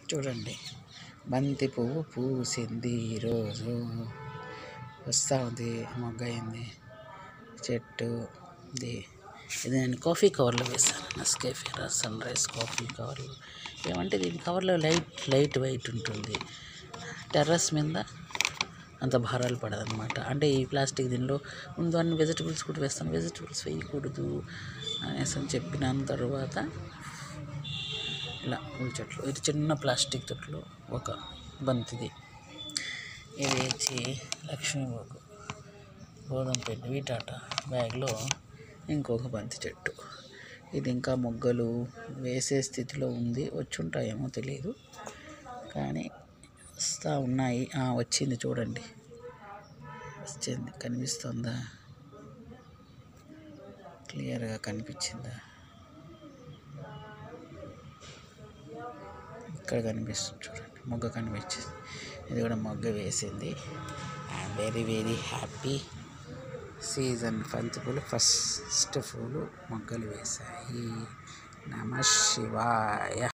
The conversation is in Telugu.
చూడండి, బంతి పువ్వు పూసింది ఈరోజు. వస్తూ ఉంది, మొగ్గ అయింది చెట్టు. ఇది నేను కాఫీ కవర్లో వేసాను, నెస్కేఫే సన్ రైజ్ కాఫీ కవర్లు. ఏమంటే దీని కవర్లో లైట్ వెయిట్ ఉంటుంది. టెర్రస్ మీద అంత భారాలు పడదనమాట. అంటే ఈ ప్లాస్టిక్ దీనిలో ముందు అన్ని వెజిటబుల్స్ కూడా వేస్తాను, వెజిటబుల్స్ వేయకూడదు అనేసి అని చెప్పిన తర్వాత ఇలా పూల చెట్లు. ఇది చిన్న ప్లాస్టిక్ తొట్లో ఒక బంతిది. ఇది వచ్చి లక్ష్మీబాగు గోధుమ పిండి వీటాట బ్యాగ్లో ఇంకొక బంతి చెట్టు. ఇది ఇంకా మొగ్గలు వేసే స్థితిలో ఉంది, వచ్చుంటాయేమో తెలియదు కానీ వస్తూ ఉన్నాయి. వచ్చింది చూడండి, వచ్చింది, కనిపిస్తుందా? క్లియర్గా కనిపించిందా? ఇక్కడ కనిపిస్తుంది చూడండి, మొగ్గ కనిపించింది. ఇది కూడా మొగ్గ వేసింది. I am very very happy. Season బంతి పూలు ఫస్ట్ పూలు మొగ్గలు వేశాయి. నమ శివాయ.